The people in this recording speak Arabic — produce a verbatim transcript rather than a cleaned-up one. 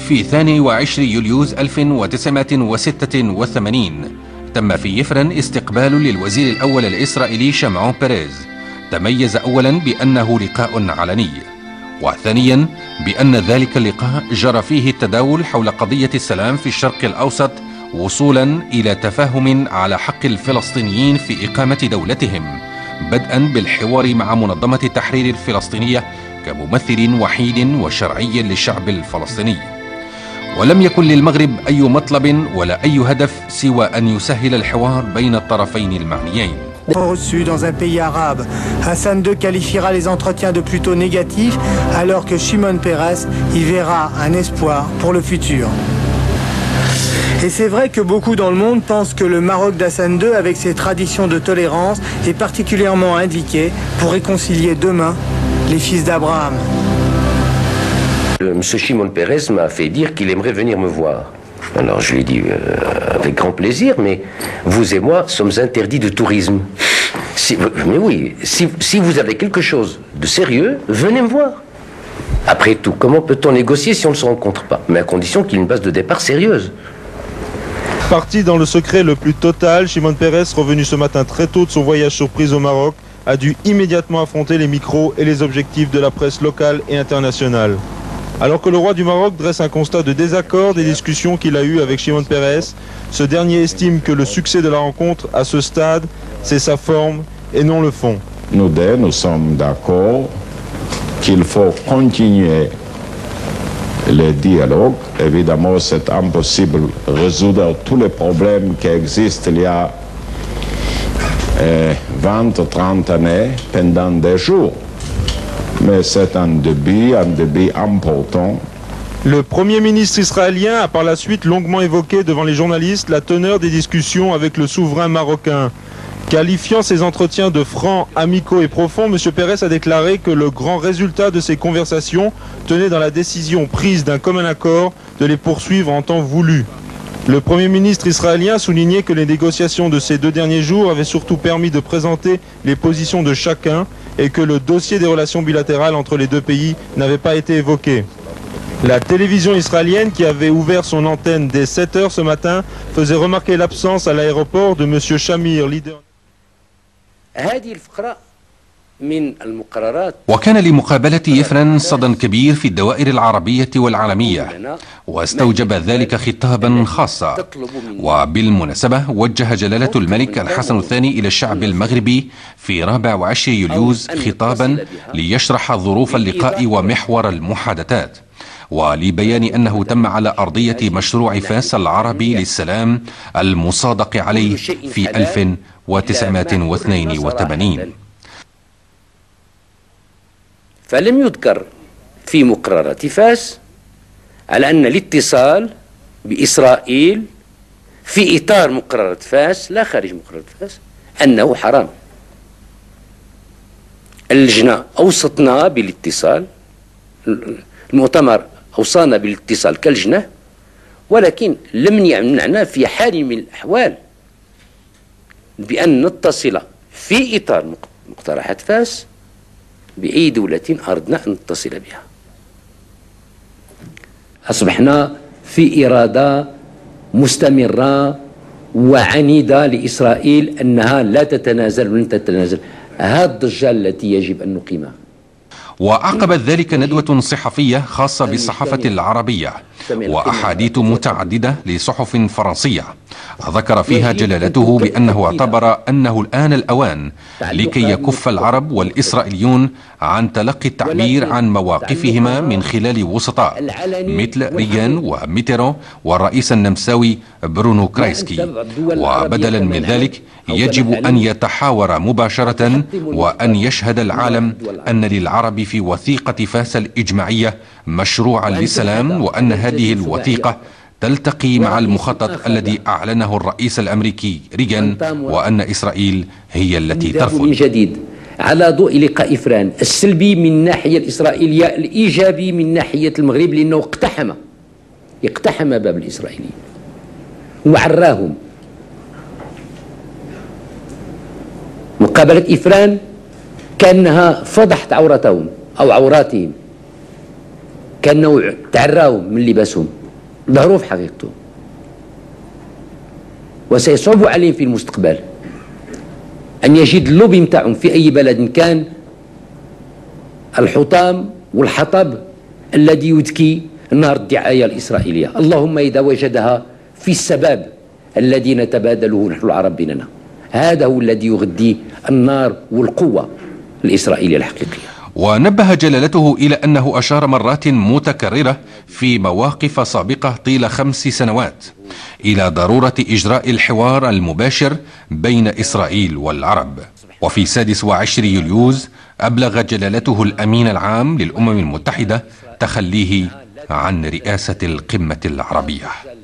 في الثاني والعشرين يوليوز ألف وتسعمائة وستة وثمانين تم في يفرن استقبال للوزير الأول الإسرائيلي شمعون بيريز. تميز أولا بأنه لقاء علني، وثانيا بأن ذلك اللقاء جرى فيه التداول حول قضية السلام في الشرق الأوسط وصولا إلى تفاهم على حق الفلسطينيين في إقامة دولتهم، بدءا بالحوار مع منظمة التحرير الفلسطينية كممثل وحيد وشرعي للشعب الفلسطيني. ولم يكن للمغرب أي مطلب ولا أي هدف سوى أن يسهل الحوار بين الطرفين المعنيين. Reçu dans un pays arabe, Hassan deux qualifiera les entretiens de plutôt négatifs, alors que Shimon Peres y verra un espoir pour le futur. Et c'est vrai que beaucoup dans le monde pensent que le Maroc d'Hassan deux, avec ses traditions de tolérance, est particulièrement indiqué pour réconcilier demain les fils d'Abraham. Monsieur Shimon Peres m'a fait dire qu'il aimerait venir me voir. Alors je lui ai dit euh, avec grand plaisir, mais vous et moi sommes interdits de tourisme. Si, mais oui, si, si vous avez quelque chose de sérieux, venez me voir. Après tout, comment peut-on négocier si on ne se rencontre pas? Mais à condition qu'il y ait une base de départ sérieuse. Parti dans le secret le plus total, Shimon Peres, revenu ce matin très tôt de son voyage surprise au Maroc, a dû immédiatement affronter les micros et les objectifs de la presse locale et internationale. Alors que le roi du Maroc dresse un constat de désaccord des discussions qu'il a eues avec Shimon Peres, ce dernier estime que le succès de la rencontre à ce stade, c'est sa forme et non le fond. Nous deux, nous sommes d'accord qu'il faut continuer le dialogue. Évidemment, c'est impossible de résoudre tous les problèmes qui existent il y a euh, vingt ou trente années pendant des jours. Mais c'est un début, un début important. Le Premier ministre israélien a par la suite longuement évoqué devant les journalistes la teneur des discussions avec le souverain marocain. Qualifiant ces entretiens de francs, amicaux et profonds, M. Peres a déclaré que le grand résultat de ces conversations tenait dans la décision prise d'un commun accord de les poursuivre en temps voulu. Le Premier ministre israélien soulignait que les négociations de ces deux derniers jours avaient surtout permis de présenter les positions de chacun et que le dossier des relations bilatérales entre les deux pays n'avait pas été évoqué. La télévision israélienne, qui avait ouvert son antenne dès sept heures ce matin, faisait remarquer l'absence à l'aéroport de M. Shamir, leader. وكان لمقابلة يفرن صدى كبير في الدوائر العربية والعالمية، واستوجب ذلك خطابا خاصا. وبالمناسبة وجه جلالة الملك الحسن الثاني إلى الشعب المغربي في رابع وعشرين يوليوز خطابا ليشرح ظروف اللقاء ومحور المحادثات، ولبيان أنه تم على أرضية مشروع فاس العربي للسلام المصادق عليه في ألف وتسعمائة واثنين وثمانين. فلم يذكر في مقررات فاس على أن الاتصال بإسرائيل في إطار مقررات فاس لا خارج مقررات فاس أنه حرام. اللجنة أوصتنا بالاتصال، المؤتمر أوصانا بالاتصال كلجنة، ولكن لم يمنعنا في حال من الأحوال بأن نتصل في إطار مقترحات فاس بأي دولة أردنا أن نتصل بها. أصبحنا في إرادة مستمرة وعنيدة لإسرائيل أنها لا تتنازل ولن تتنازل. هذه الضجة التي يجب أن نقيمها. وعقبت ذلك ندوة صحفية خاصة بالصحافة العربية وأحاديث متعددة لصحف فرنسية، ذكر فيها جلالته بأنه اعتبر أنه الآن الأوان لكي يكف العرب والإسرائيليون عن تلقي التعبير عن مواقفهما من خلال وسطاء مثل ريغان وميتيرو والرئيس النمساوي برونو كرايسكي، وبدلا من ذلك يجب أن يتحاور مباشرة وأن يشهد العالم أن للعرب في وثيقة فاس الإجماعية مشروعا للسلام، وأن هذه الوثيقة تلتقي مع المخطط الذي أعلنه الرئيس الأمريكي ريغان، وأن إسرائيل هي التي ترفض. من جديد على ضوء لقاء فران، السلبي من الناحية الإسرائيلية، الإيجابي من ناحية المغرب، لأنه اقتحم اقتحم باب الإسرائيليين وعراهم. مقابلة إفران كأنها فضحت عورتهم أو عوراتهم، كان نوع تعراهم من لباسهم، ظهروا في حقيقتهم، وسيصعب عليهم في المستقبل أن يجد اللوبي متاعهم في أي بلد كان الحطام والحطب الذي يذكي نار الدعاية الإسرائيلية. اللهم إذا وجدها في السباب الذي نتبادله نحن العرب بيننا، هذا هو الذي يغذي النار والقوة الإسرائيلية الحقيقية. ونبه جلالته إلى أنه أشار مرات متكررة في مواقف سابقة طيل خمس سنوات إلى ضرورة إجراء الحوار المباشر بين إسرائيل والعرب. وفي سادس وعشر يوليوز أبلغ جلالته الأمين العام للأمم المتحدة تخليه عن رئاسة القمة العربية.